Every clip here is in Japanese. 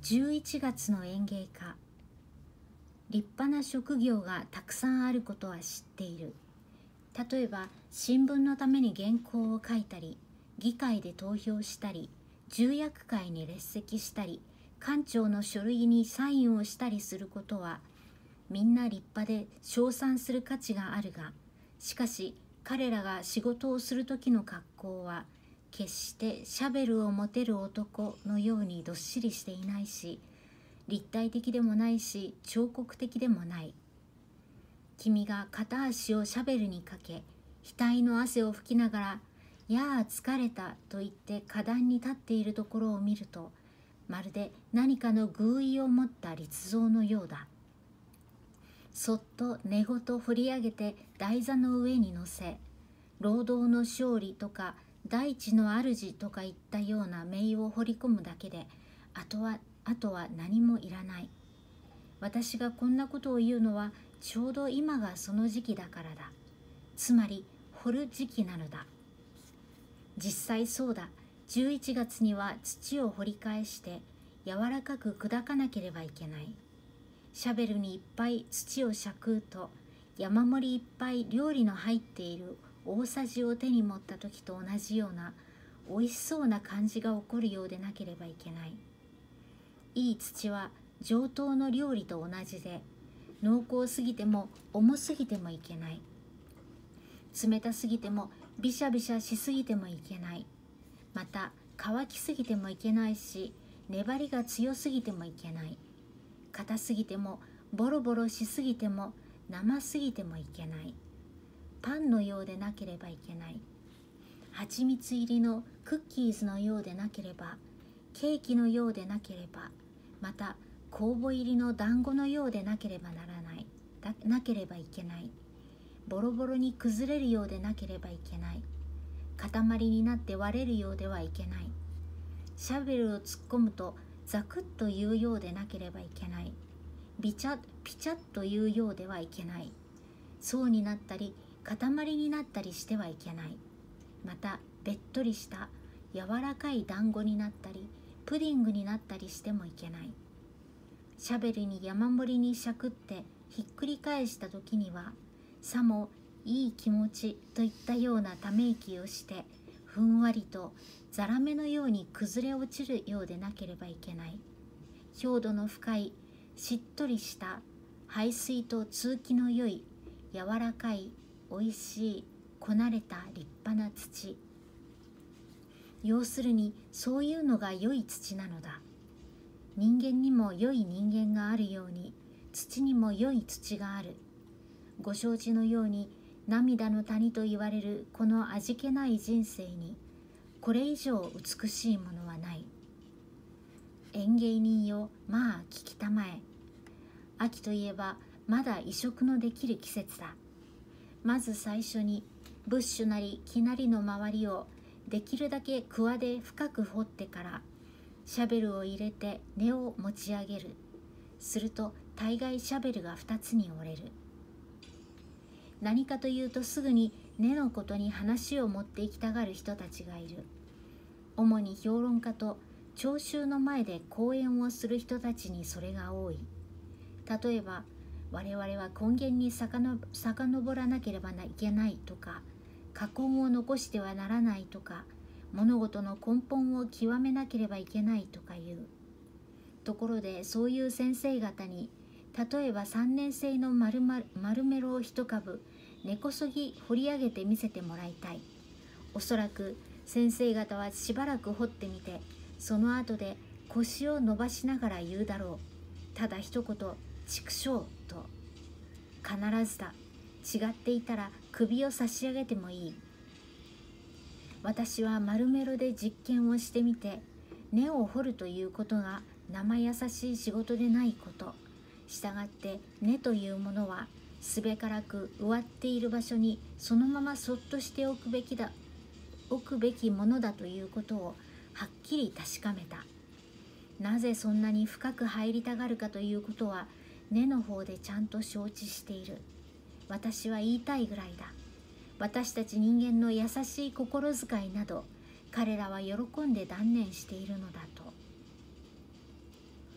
11月の園芸家。立派な職業がたくさんあることは知っている。例えば新聞のために原稿を書いたり、議会で投票したり、重役会に列席したり、官庁の書類にサインをしたりすることはみんな立派で称賛する価値があるが、しかし彼らが仕事をする時の格好は決してシャベルを持てる男のようにどっしりしていないし、立体的でもないし彫刻的でもない。君が片足をシャベルにかけ、額の汗を拭きながら「やあ疲れた」と言って花壇に立っているところを見ると、まるで何かの寓意を持った立像のようだ。そっと根ごと振り上げて台座の上に乗せ、労働の勝利とか大地の主とかいったような名を彫り込むだけで、あとは何もいらない。私がこんなことを言うのはちょうど今がその時期だからだ。つまり掘る時期なのだ。実際そうだ。11月には土を掘り返して柔らかく砕かなければいけない。シャベルにいっぱい土をしゃくうと、山盛りいっぱい料理の入っている大さじを手に持った時と同じようなおいしそうな感じが起こるようでなければいけない。いい土は上等の料理と同じで、濃厚すぎても重すぎてもいけない。冷たすぎてもビシャビシャしすぎてもいけない。また乾きすぎてもいけないし、粘りが強すぎてもいけない。硬すぎてもボロボロしすぎても生すぎてもいけない。パンのようでなければいけない。蜂蜜入りのクッキーズのようでなければ、ケーキのようでなければ、また酵母入りの団子のようでなければなければいけない。ボロボロに崩れるようでなければいけない。塊になって割れるようではいけない。シャベルを突っ込むとザクッというようでなければいけない。ピチャッというようではいけない。層になったり塊になったりしてはいけない。またべっとりした柔らかい団子になったりプディングになったりしてもいけない。シャベルに山盛りにしゃくってひっくり返した時には、さもいい気持ちといったようなため息をして、ふんわりとザラメのように崩れ落ちるようでなければいけない。表土の深いしっとりした排水と通気の良い柔らかいおいしいこなれた立派な土。要するにそういうのが良い土なのだ。人間にも良い人間があるように、土にも良い土がある。ご承知のように、涙の谷と言われるこの味気ない人生に、これ以上美しいものはない。園芸人よ、まあ聞きたまえ。秋といえばまだ移植のできる季節だ。まず最初にブッシュなり木なりの周りをできるだけ桑で深く掘ってから、シャベルを入れて根を持ち上げる。すると大概シャベルが2つに折れる。何かというとすぐに根のことに話を持っていきたがる人たちがいる。主に評論家と聴衆の前で講演をする人たちにそれが多い。例えば、我々は根源に遡らなければいけないとか、禍根を残してはならないとか、物事の根本を極めなければいけないとかいう。ところでそういう先生方に、例えば3年生の丸メロを一株根こそぎ掘り上げて見せてもらいたい。おそらく先生方はしばらく掘ってみて、その後で腰を伸ばしながら言うだろう。ただ一言、畜生と。必ずだ。違っていたら首を差し上げてもいい。私は丸メロで実験をしてみて、根を掘るということが生優しい仕事でないこと。したがって根というものはすべからく植わっている場所にそのままそっとしておくべきものだということをはっきり確かめた。なぜそんなに深く入りたがるかということは根の方でちゃんと承知している。私は言いたいぐらいだ。私たち人間の優しい心遣いなど彼らは喜んで断念しているのだと。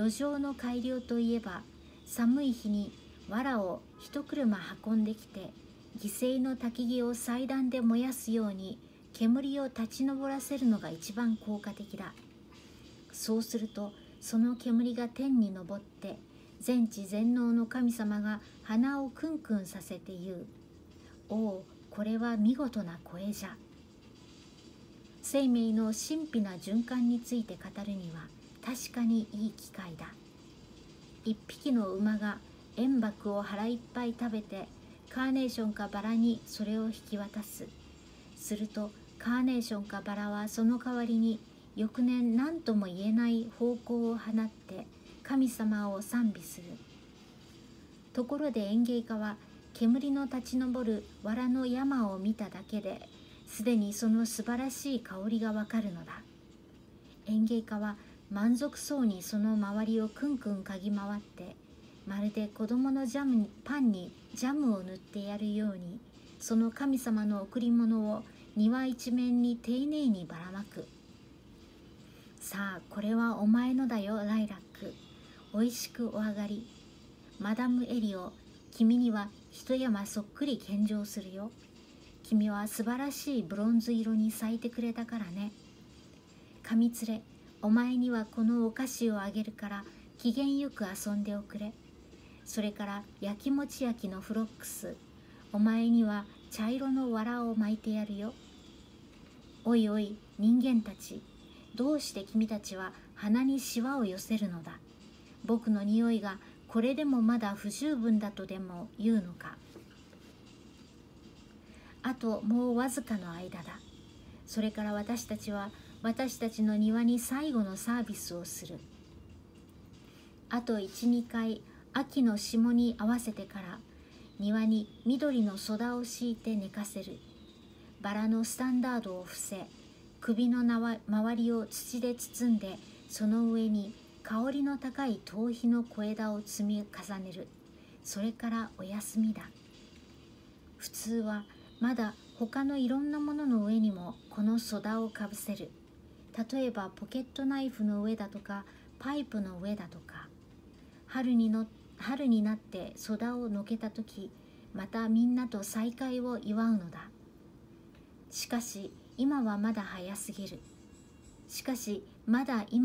土壌の改良といえば、寒い日に藁を一車運んできて、犠牲の焚き木を祭壇で燃やすように煙を立ち上らせるのが一番効果的だ。そうすると、その煙が天に昇って、全知全能の神様が鼻をクンクンさせて言う。おお、これは見事な声じゃ。生命の神秘な循環について語るには確かにいい機会だ。一匹の馬が塩爆を腹いっぱい食べて、カーネーションかバラにそれを引き渡す。するとカーネーションかバラはその代わりに翌年何とも言えない芳香を放って神様を賛美する。ところで園芸家は煙の立ち上る藁の山を見ただけですでにその素晴らしい香りがわかるのだ。園芸家は満足そうにその周りをくんくん嗅ぎ回って、まるで子供のパンにジャムを塗ってやるように、その神様の贈り物を庭一面に丁寧にばらまく。さあ、これはお前のだよ、ライラック。おいしくお上がり。マダムエリオ、君には一山そっくり献上するよ。君は素晴らしいブロンズ色に咲いてくれたからね。神連れ、お前にはこのお菓子をあげるから機嫌よく遊んでおくれ。それから焼きもち焼きのフロックス、お前には茶色の藁を巻いてやるよ。おいおい、人間たち、どうして君たちは鼻にシワを寄せるのだ。僕の匂いがこれでもまだ不十分だとでも言うのか。あともうわずかの間だ。それから私たちは私たちの庭に最後のサービスをする。あと 1,2 回秋の霜に合わせてから庭に緑のソダを敷いて寝かせる。バラのスタンダードを伏せ、首の周りを土で包んで、その上に香りの高い頭皮の小枝を積み重ねる。それからお休みだ。普通はまだ他のいろんなものの上にもこのソダをかぶせる。例えばポケットナイフの上だとかパイプの上だとか。春になってソダをのけたとき、またみんなと再会を祝うのだ。しかし今はまだ早すぎる。ま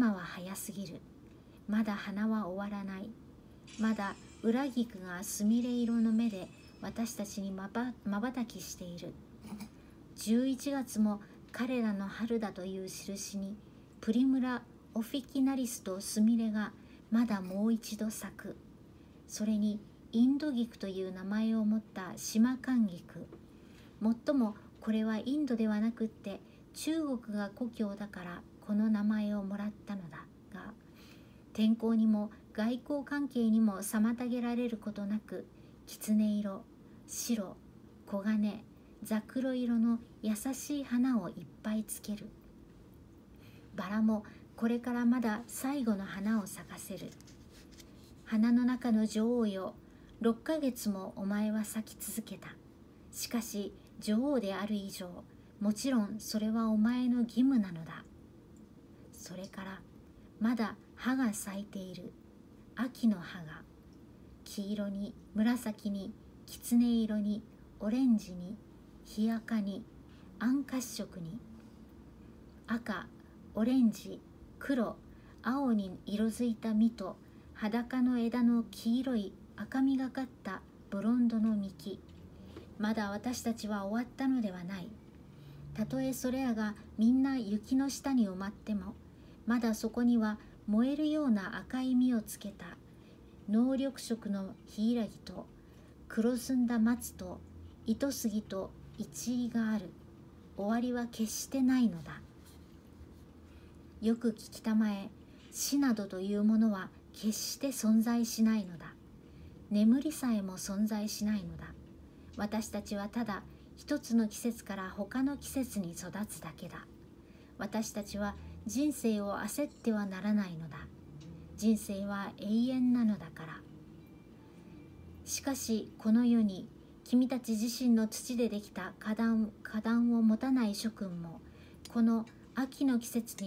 だ花は終わらない。まだ裏菊がすみれ色の目で私たちにまばたきしている。11月も彼らの春だという印に、プリムラ・オフィキナリスとスミレがまだもう一度咲く。それにインド菊という名前を持った島寒菊。もっともこれはインドではなくって中国が故郷だからこの名前をもらったのだが、天候にも外交関係にも妨げられることなく、狐色、白、黄金、ザクロ色の優しい花をいっぱいつける。バラもこれからまだ最後の花を咲かせる。花の中の女王よ、6ヶ月もお前は咲き続けた。しかし女王である以上、もちろんそれはお前の義務なのだ。それからまだ葉が咲いている。秋の葉が黄色に紫に狐色にオレンジに日赤に暗褐色に、赤、オレンジ、黒、青に色づいた実と裸の枝の黄色い赤みがかったブロンドの幹。まだ私たちは終わったのではない。たとえそれらがみんな雪の下に埋まっても、まだそこには燃えるような赤い実をつけた濃緑色のヒイラギと黒ずんだ松と糸杉とイチイがある。終わりは決してないのだ。よく聞きたまえ、死などというものは決して存在しないのだ。眠りさえも存在しないのだ。私たちはただ一つの季節から他の季節に育つだけだ。私たちは人生を焦ってはならないのだ。人生は永遠なのだから。しかしこの世に君たち自身の土でできた花壇を持たない諸君も、この秋の季節には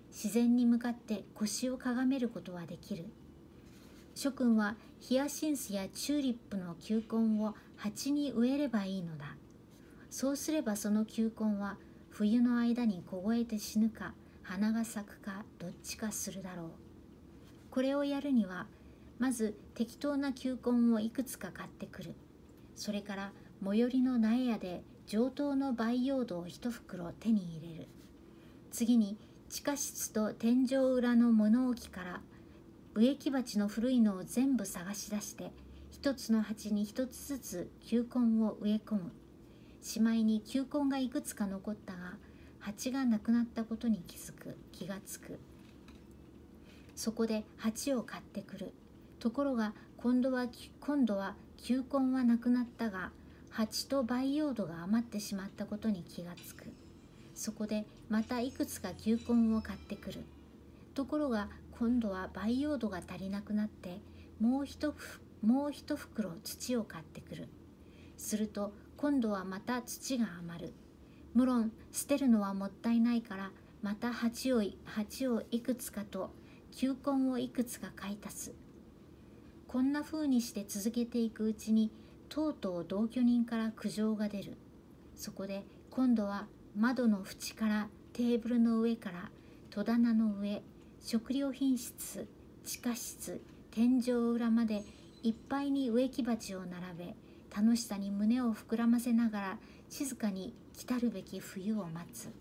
自然に向かって腰をかがめることはできる。諸君はヒアシンスやチューリップの球根を鉢に植えればいいのだ。そうすればその球根は冬の間に凍えて死ぬか花が咲くかどっちかするだろう。これをやるにはまず適当な球根をいくつか買ってくる。それから最寄りの苗屋で上等の培養土を一袋手に入れる。次に地下室と天井裏の物置から植木鉢の古いのを全部探し出して一つの鉢に一つずつ球根を植え込む。しまいに球根がいくつか残ったが鉢がなくなったことに気がつく。そこで鉢を買ってくる。ところが今度は球根はなくなったが鉢と培養土が余ってしまったことに気がつく。そこでまたいくつか球根を買ってくる。ところが今度は培養土が足りなくなってもう一袋土を買ってくる。すると今度はまた土が余る。無論捨てるのはもったいないからまた鉢をいくつかと球根をいくつか買い足す。こんな風にして続けていくうちにとうとう同居人から苦情が出る。そこで今度は窓の縁からテーブルの上から戸棚の上、食料品室、地下室、天井裏までいっぱいに植木鉢を並べ、楽しさに胸を膨らませながら静かに来たるべき冬を待つ。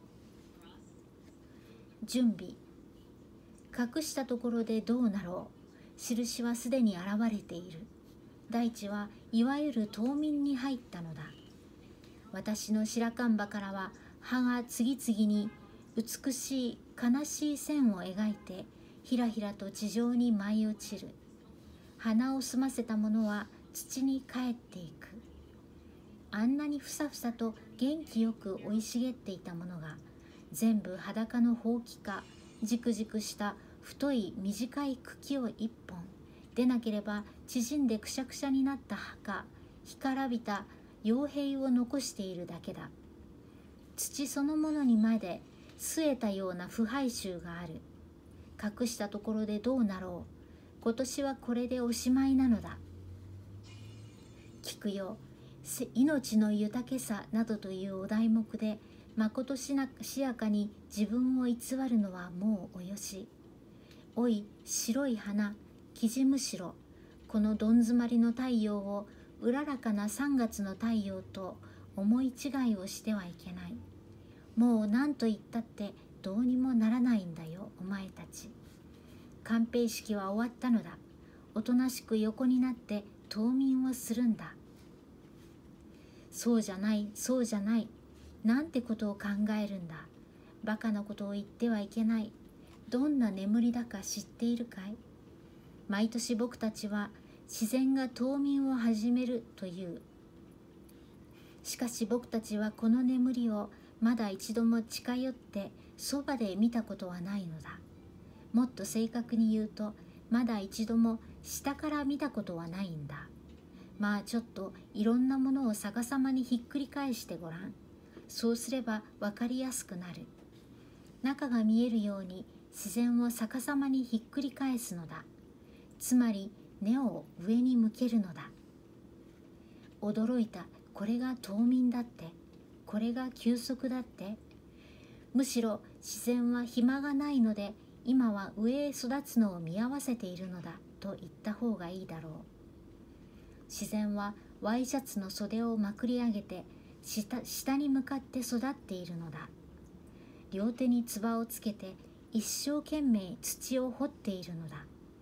準備。隠したところでどうなろう。印はすでに現れている。大地はいわゆる冬眠に入ったのだ。私の白樺葉からは葉が次々に美しい悲しい線を描いてひらひらと地上に舞い落ちる。花を澄ませたものは土に帰っていく。あんなにふさふさと元気よく生い茂っていたものが全部裸のほうきかじくじくした太い短い茎を一本でなければ縮んでくしゃくしゃになった葉か干からびた葉柄を残しているだけだ。土そのものにまで据えたような腐敗臭がある。隠したところでどうなろう。今年はこれでおしまいなのだ。聞くよ。命の豊けさなどというお題目でまことしやかに自分を偽るのはもうおよし。おい白い花、キジムシロ、このどん詰まりの太陽をうららかな3月の太陽と思い違いをしてはいけない。もう何と言ったってどうにもならないんだよお前たち。鑑定式は終わったのだ。おとなしく横になって冬眠をするんだ。そうじゃない、そうじゃない。なんてことを考えるんだ。バカなことを言ってはいけない。どんな眠りだか知っているかい。毎年僕たちは自然が冬眠を始めるという。しかし僕たちはこの眠りをまだ一度も近寄ってそばで見たことはないのだ。もっと正確に言うとまだ一度も下から見たことはないんだ。まあちょっといろんなものを逆さまにひっくり返してごらん。そうすればわかりやすくなる。中が見えるように自然を逆さまにひっくり返すのだ。つまり根を上に向けるのだ。驚いた。これが冬眠だって。これが休息だって。むしろ自然は暇がないので今は上へ育つのを見合わせているのだと言った方がいいだろう。自然はワイシャツの袖をまくり上げて下に向かって育っているのだ。両手につばをつけて一生懸命土を掘っているのだ。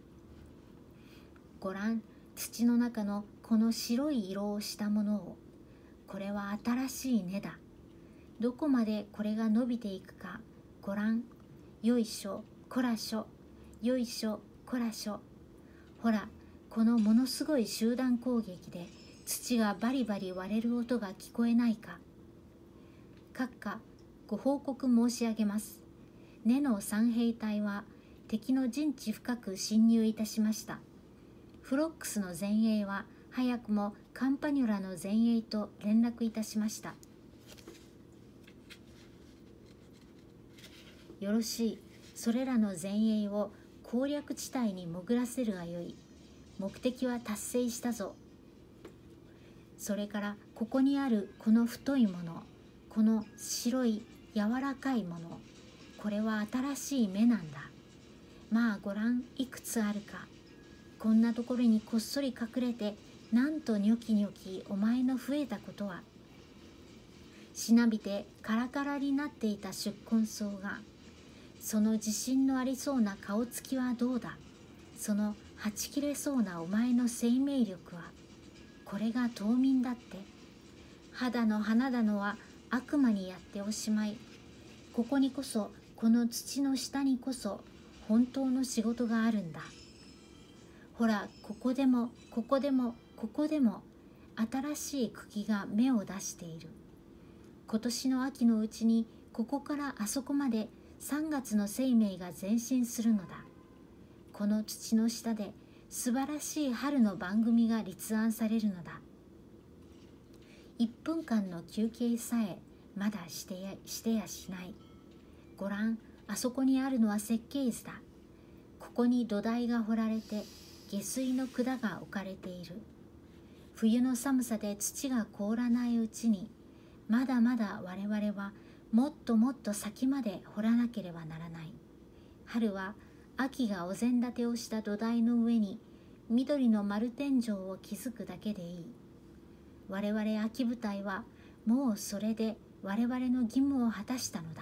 ごらん、土の中のこの白い色をしたものを。これは新しい根だ。どこまでこれが伸びていくかごらん。よいしょこらしょ、よいしょこらしょ。ほら、このものすごい集団攻撃で土がバリバリ割れる音が聞こえないか。閣下、ご報告申し上げます。根の三兵隊は敵の陣地深く侵入いたしました。フロックスの前衛は早くもカンパニュラの前衛と連絡いたしました。よろしい。 それらの前衛を攻略地帯に潜らせるがよい。目的は達成したぞ。それからここにあるこの太いもの、この白い柔らかいもの、これは新しい芽なんだ。まあごらん、いくつあるか。こんなところにこっそり隠れて、なんとニョキニョキお前の増えたことは。しなびてカラカラになっていた宿根草が、その自信のありそうな顔つきはどうだ。そのはち切れそうなお前の生命力は。これが冬眠だって。肌の花だのは悪魔にやっておしまい。ここにこそ、この土の下にこそ本当の仕事があるんだ。ほら、ここでもここでもここでも新しい茎が芽を出している。今年の秋のうちにここからあそこまで3月の生命が前進するのだ。この土の下で素晴らしい春の番組が立案されるのだ。1分間の休憩さえまだしてやしない。ごらん、あそこにあるのは設計図だ。ここに土台が掘られて下水の管が置かれている。冬の寒さで土が凍らないうちに、まだまだ我々はもっともっと先まで掘らなければならない。春は秋がお膳立てをした土台の上に緑の丸天井を築くだけでいい。我々秋部隊はもうそれで我々の義務を果たしたのだ。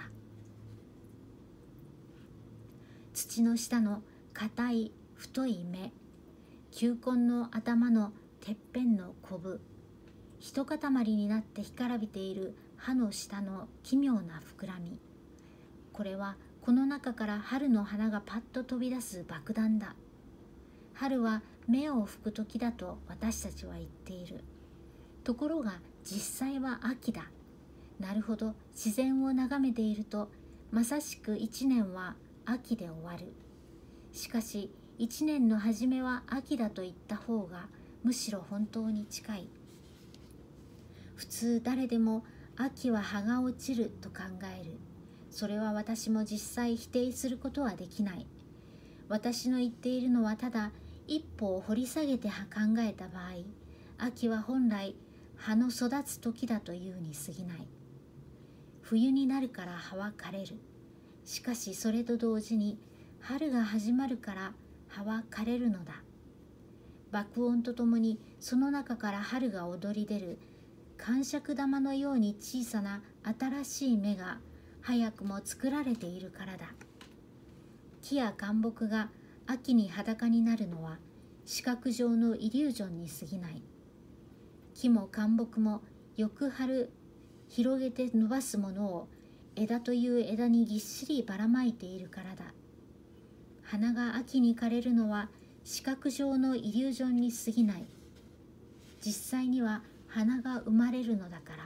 土の下の硬い太い芽、球根の頭のてっぺんのコブ、一塊になって干からびている葉の下の奇妙な膨らみ、これはこの中から春の花がパッと飛び出す爆弾だ。春は芽を吹く時だと私たちは言っている。ところが実際は秋だ。なるほど、自然を眺めているとまさしく一年は秋で終わる。しかし一年の初めは秋だと言った方がむしろ本当に近い。普通誰でも秋は葉が落ちると考える。それは私も実際否定することはできない。私の言っているのはただ一歩を掘り下げて考えた場合、秋は本来葉の育つ時だというに過ぎない。冬になるから葉は枯れる。しかしそれと同時に春が始まるから葉は枯れるのだ。爆音とともにその中から春が躍り出る。感触玉のように小さな新しい芽が早くも作られているからだ。木や灌木が秋に裸になるのは視覚上のイリュージョンに過ぎない。木も灌木もよく春広げて伸ばすものを枝という枝にぎっしりばらまいているからだ。花が秋に枯れるのは視覚上のイリュージョンに過ぎない。実際には花が生まれるのだから。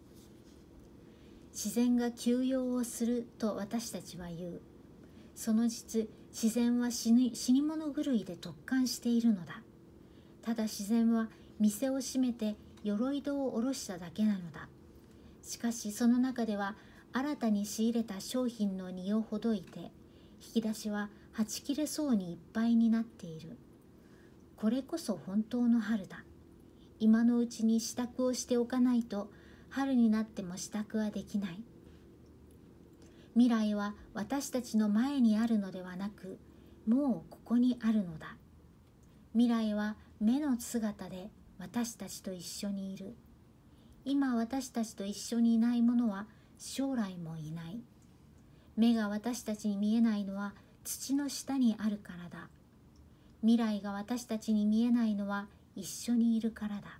自然が休養をすると私たちは言う。その実、自然は死に物狂いで突貫しているのだ。ただ自然は店を閉めて鎧戸を下ろしただけなのだ。しかしその中では新たに仕入れた商品の荷をほどいて、引き出しははち切れそうにいっぱいになっている。これこそ本当の春だ。今のうちに支度をしておかないと春になっても支度はできない。未来は私たちの前にあるのではなく、もうここにあるのだ。未来は目の姿で私たちと一緒にいる。今私たちと一緒にいないものは将来もいない。目が私たちに見えないのは土の下にあるからだ。未来が私たちに見えないのは一緒にいるからだ。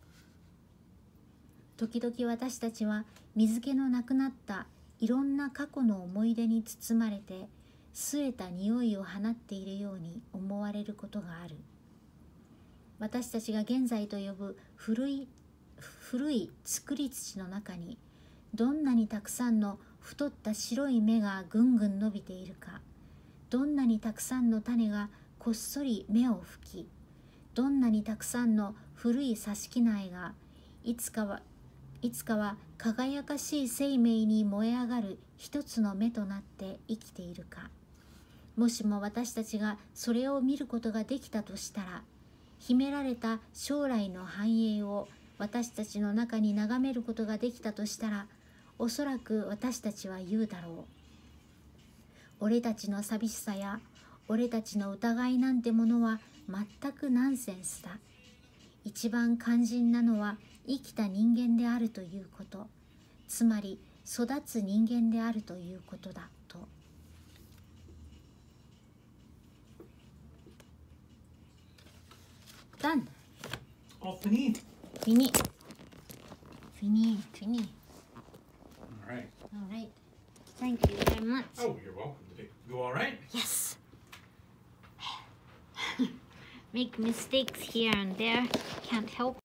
時々私たちは水気のなくなったいろんな過去の思い出に包まれて、据えた匂いを放っているように思われることがある。私たちが現在と呼ぶ古い作り土の中に、どんなにたくさんの太った白い芽がぐんぐん伸びているか、どんなにたくさんの種がこっそり芽を吹き、どんなにたくさんの古い挿し木苗がいつかは輝かしい生命に燃え上がる一つの目となって生きているか。もしも私たちがそれを見ることができたとしたら、秘められた将来の繁栄を私たちの中に眺めることができたとしたら、おそらく私たちは言うだろう。俺たちの寂しさや俺たちの疑いなんてものは全くナンセンスだ。一番肝心なのは生きた人間であるということ、つまり育つ人間であるということだと。Done. Oh, fini. Fini. Fini. Fini. All right. All right. Thank you very much. Oh, you're welcome. Did it go all right? Yes. Make mistakes here and there. Can't help